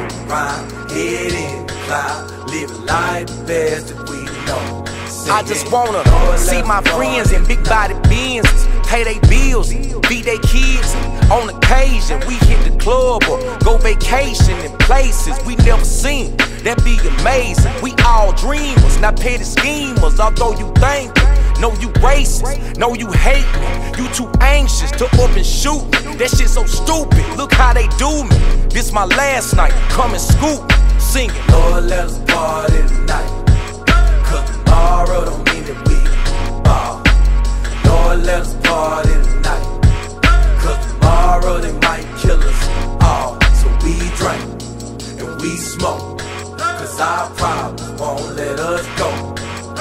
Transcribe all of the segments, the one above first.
round, head in the cloud, living life the best that we know. I just wanna see my friends in big body Benzes, pay they bills, feed they kids. On occasion, we hit the club or go vacation in places we never seen. That'd be amazing. We all dreamers, not petty schemers. Although you think no, you racist, no, you hate me. You too anxious to up and shoot me. That shit so stupid, look how they do me. This my last night, come and scoop me. Singing, Lord, let us party tonight, cause tomorrow don't mean that we fall. Lord, let us party tonight, cause tomorrow they might kill us all. So we drink and we smoke, cause our problems won't let us go.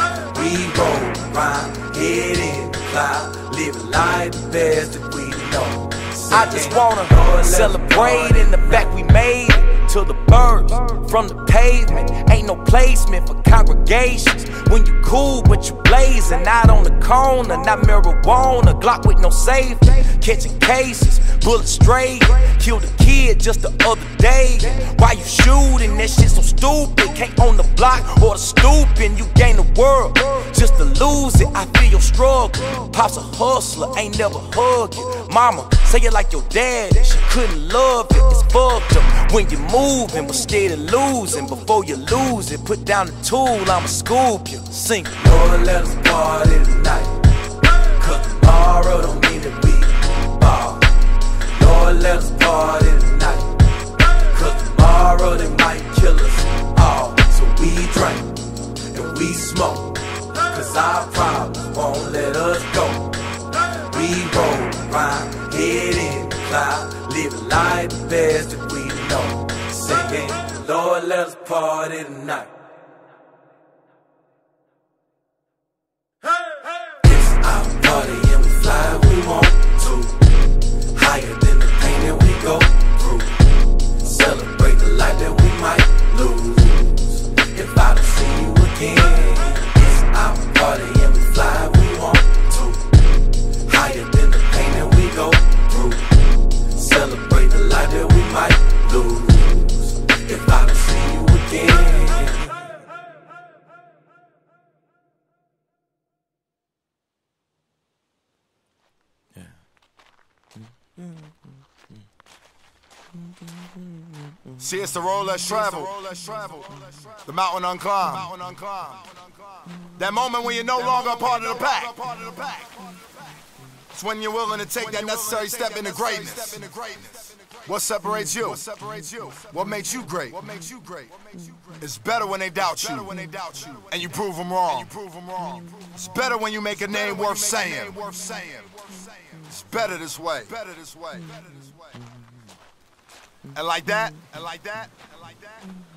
We roll around, head in the cloud, living life the best that we know. I just wanna celebrate in the fact we made it to the birds from the pavement. Ain't no placement for congregations when you cool but you blazing out on the corner. Not marijuana, Glock with no safety, catching cases, bullets straight. Killed a kid just the other day. Why you shooting? That shit so stupid. Can't own the block or the stooping. You gain the world just to lose it. I feel your struggle. Pop's a hustler, ain't never hug you. Mama, say it like your daddy, she couldn't love it. It's fucked up when you're moving but steady losing. Before you lose it, put down the tool, I'ma scoop you. Sing, Lord, let us party tonight, cause tomorrow don't mean that we fall. Lord, let us party tonight, cause tomorrow they might kill us all. So we drink and we smoke, cause our problems won't let us go. We roll around, head in the cloud, living life the best that we know. Singing, Lord, let us party tonight. It's our party and we fly if we want to. Higher than the pain that we go through. Celebrate the life that we might lose if I don't see you again. It's our party and we fly if we want to. Higher than the pain that we go through. Celebrate the life that we might lose if I don't see you again. See, it's the road less travel, the mountain unclimbed. That moment when you're no longer a part of the pack. It's when you're willing to take that necessary step into greatness. What separates you? What makes you great? It's better when they doubt you, and you prove them wrong. It's better when you make a name worth saying. It's better this way. And like that,